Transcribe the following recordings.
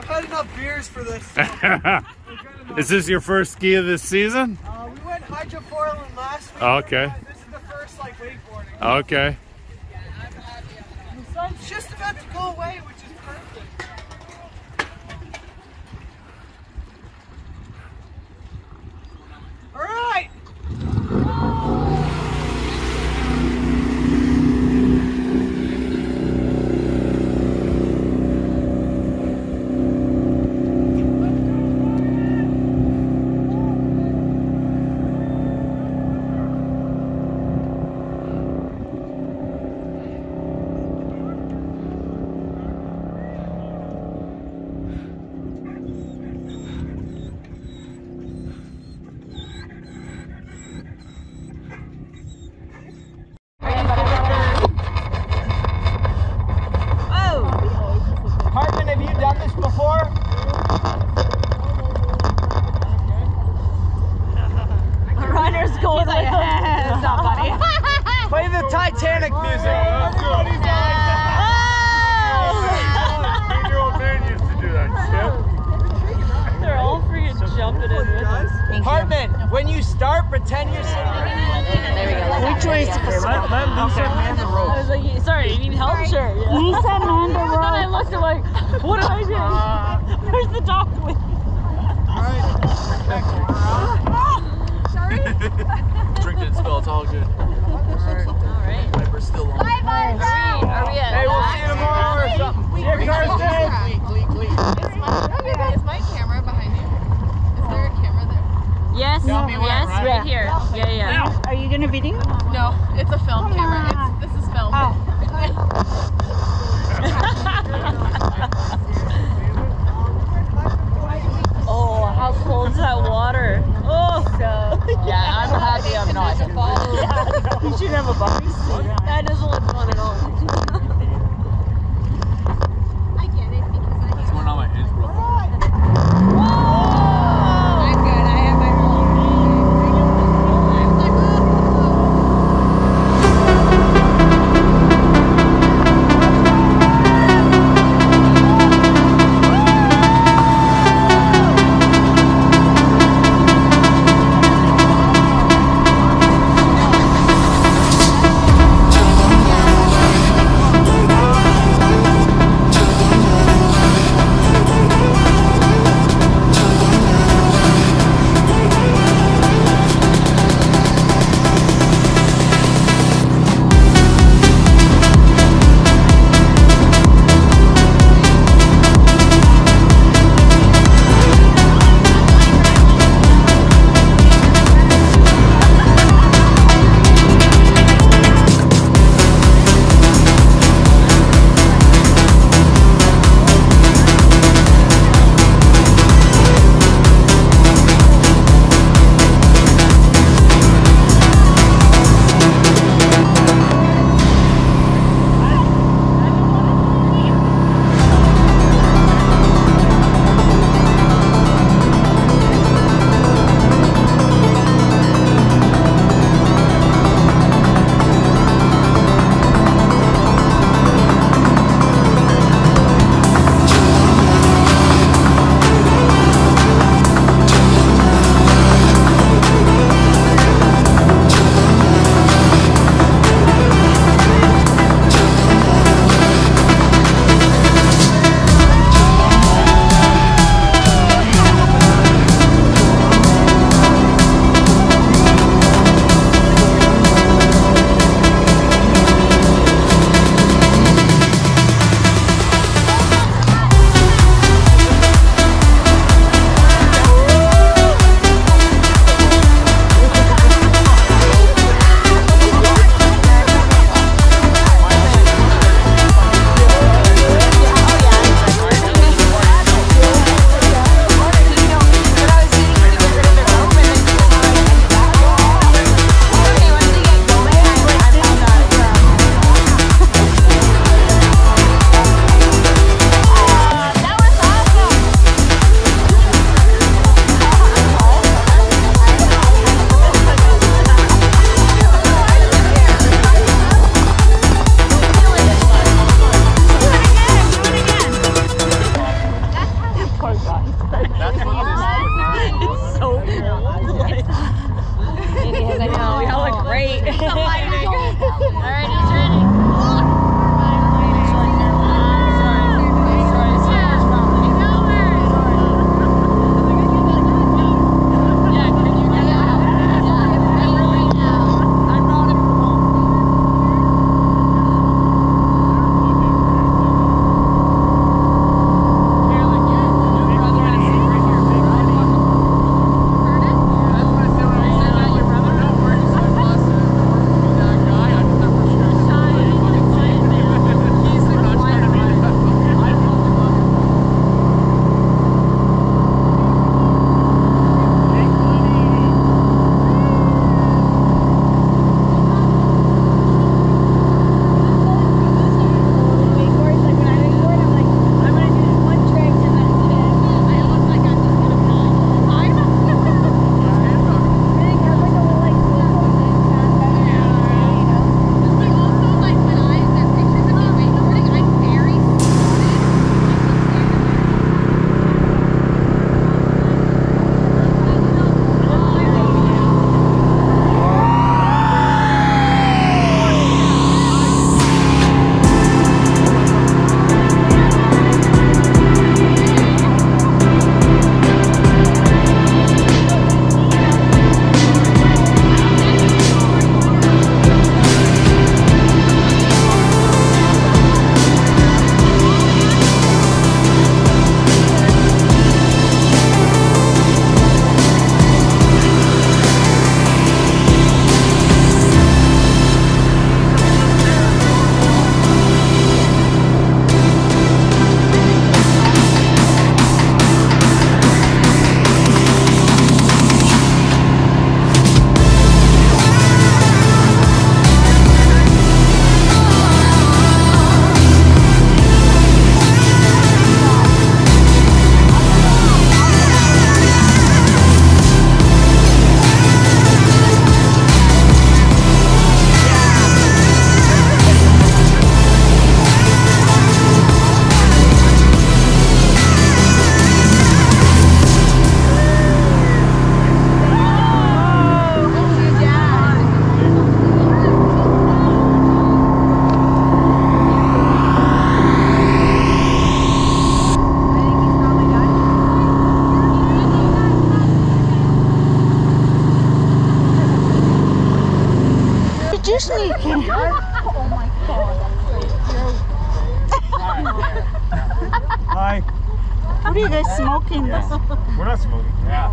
I've had enough beers for this. Is this your first ski of this season? We went hydrofoiling last week. Okay. This is the first like wakeboarding. Okay. The sun's just about to go away, which is perfect. All right. Play the Titanic music. That's good. Eight-year-old man used to do that shit. They're all freaking jumping in with us. Hartman, when you start, pretend you're sitting. There we go. Which way is it? Let Lisa man the rope. I was like, sorry, you need help? Sure. Yeah. Lisa man the rope. Then I looked at like, what did I do? Where's the dog with? Sorry? Drink it, spill, it's all good. Alright. Viper's still on. Are we at? Hey, we'll see you tomorrow or something. See you Thursday. Is my camera behind you? Is there a camera there? Yes, yes, right here. Yeah. Are you gonna video? No, it's a film camera. This is film. Oh, how cold is that water? Oh, Yeah, I'm happy I'm not. You should have a bodysuit on. that doesn't look fun at all. I get it because It's going on my hands real quick. I'm good. I have my room. What are you guys smoking though? We're not smoking. Yeah.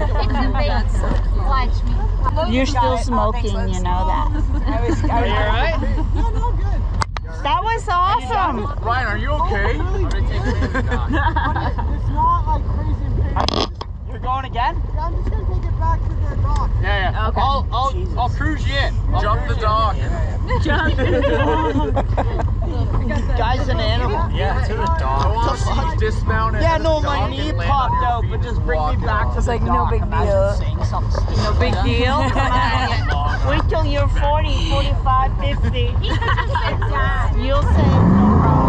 Watch me. You're still smoking, you know that. Are you alright? No, no, good. That was awesome. Ryan, are you okay? I'm gonna take a minute. It's not like crazy in pain. You're going again? Yeah, I'm just gonna take it back to the dock. Yeah. Okay. I'll cruise you in. Jump the dock. Guy's an animal. Yeah, to the I dog. want to see you dismount. Yeah, at no, the my dock knee and land popped on your out, feet but and just bring walk me back off. to the like, no dock. big Imagine deal. saying something stupid. No big deal. Wait till you're 40, 45, 50. You'll say no problem.